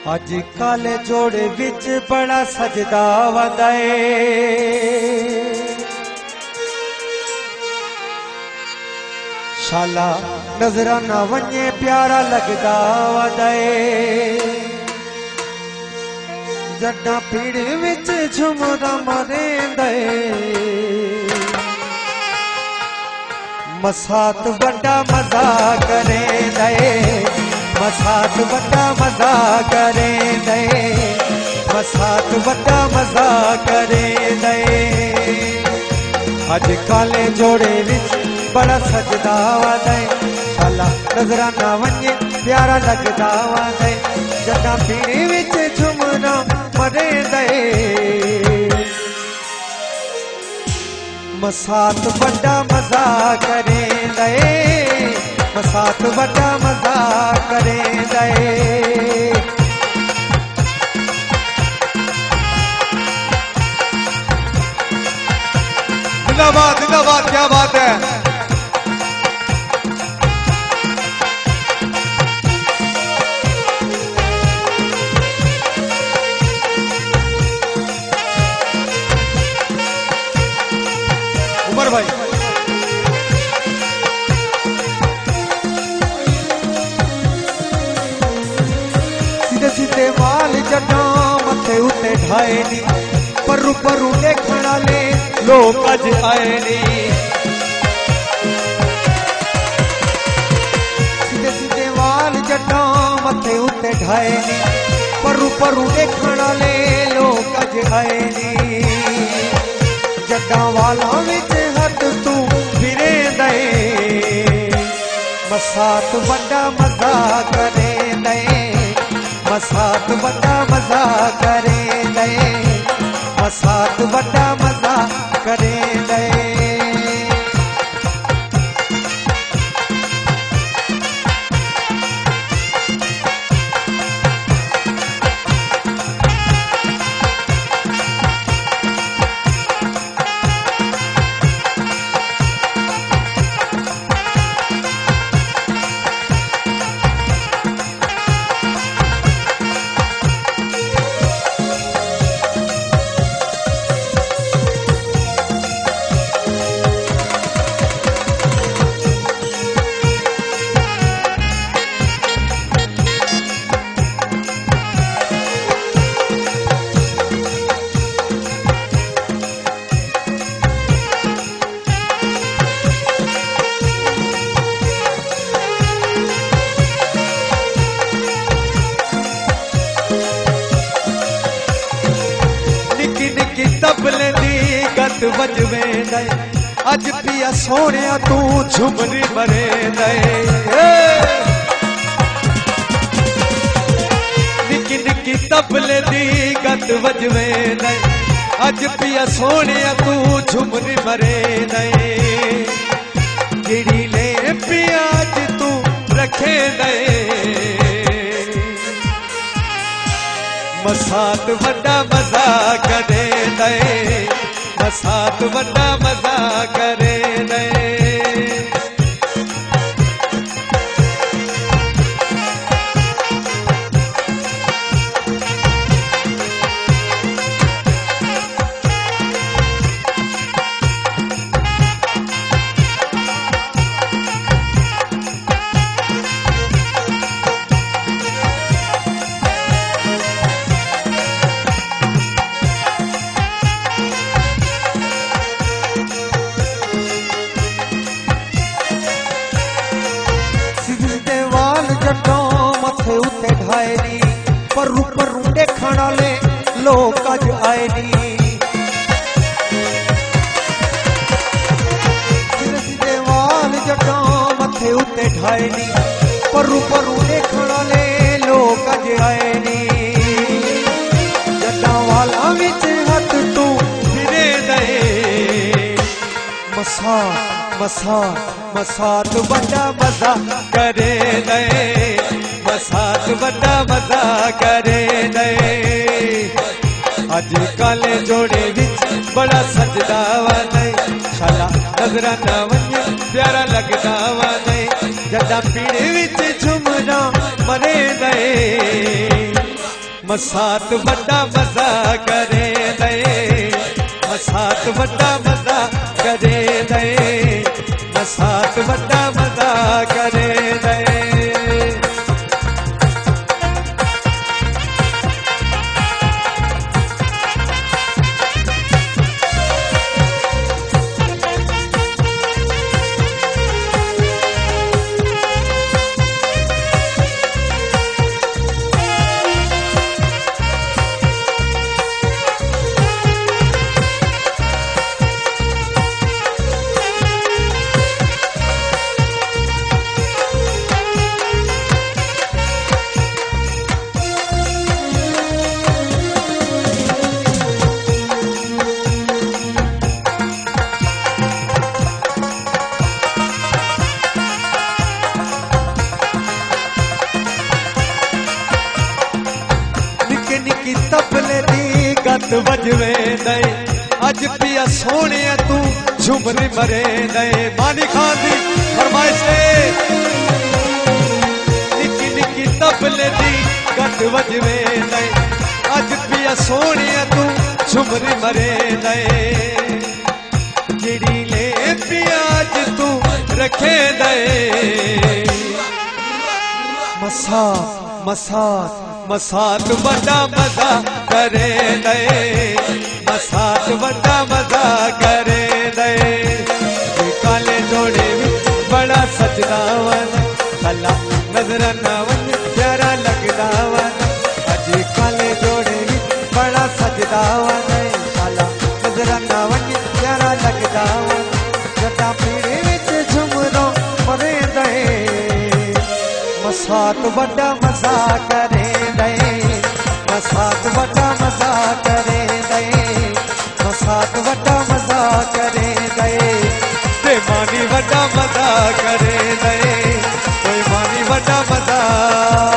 अज काले जोड़े विच बड़ा सजदा वदाए शाला नजराना वने प्यारा लगदा वदाए जड्डा पीड़ विच झुमदा मरेंदे मसात बड़ा मजा करेंदे मसात बड़ा मजा करेंदे मसात बड़ा मजा करेंदे अज काले जोड़े विच बड़ा सजदा वदे शाला नजराना वने प्यारा लगदा वदे जदा पीड़ी विच झुमना मरेंदे मसात बड़ा मजा करेंदे मसात बड़ा मजा करेंदे जिंदाबाद क्या बात है। उमर भाई सीधे सीधे वाल जड्डा मथे उत्ते ढाए नी परू परू देखण वाले लोग अज आए नी सीधे सीधे वाल जड्डा मथे उत्ते ढाए नी परू परू देखण वाले लोग अज आए नी जड्डा वाला विच हथ तू फिरे दे मसात बड़ा मजा करे दे मसात बड़ा मजा करे दे मसात बड़ा मजा करे दे तबले दी गत बजवे दे अज पिया सोने तू झुमरी मरे दे निकी निकी तबले दी गत बजवे दे अज पिया सोने तू झुमरी मरे दे जिड़ी ले पिया अज तू रखे दे मसात बड़ा मजा करे दे मसात बड़ा मजा करे दे मथे उत्ते ढाए नी परू परू देखण वाले लोग अज आए नी सीधे सीधे वाल जड्डा मथे उत्ते ढाए नी परू परू देखण वाले लोग अज आए नी जड्डा वाला विच हथ तू फिरे दे मसात मसात मसात बड़ा मजा करे दे मसात बड़ा मजा करे दे अज काले जोड़े विच बड़ा सजदा वदे शाला नजराना वने प्यारा लगदा वदे जदा पीड़ विच झुमना मरे दे मसात बड़ा मजा करे दे मसात बड़ा मजा करे दे मसात बड़ा मजा करे दे निकी तबले दी गत बजवे दे अज पिया सोने तू झुमरी मरे दे मानी खान दी फरमाइश निकी निकी तबले दी गत बजवे दे अज पिया सोने तू झुमरी मरे दे जिड़ी ले पिया अज तू रखे दे मसात मसात मसात बड़ा मजा करे दे मसात बड़ा मजा करे दे काले जोड़े बड़ा सजदा वन भला नजर ना वन प्यारा लगदा वन अज काले जोड़े बड़ा सजदा वन भला नजर ना वन प्यारा लगदा वन जटा पीड़े विच झुमरो मरे दे मसात बड़ा मजा करे दे मसात बड़ा मजा करे दे मसात बड़ा मजा करे दे ते मानी बड़ा मजा करे दे कोई मानी बड़ा मजा